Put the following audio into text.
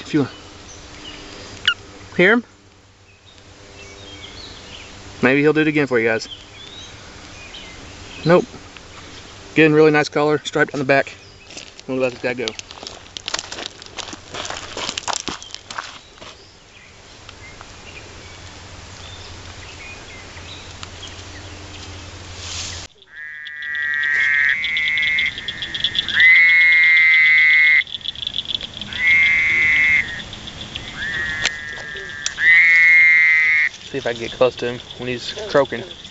If you hear him, maybe he'll do it again for you guys. Nope. Again, really nice color, striped on the back. We'll let this guy go. See if I can get close to him when he's croaking.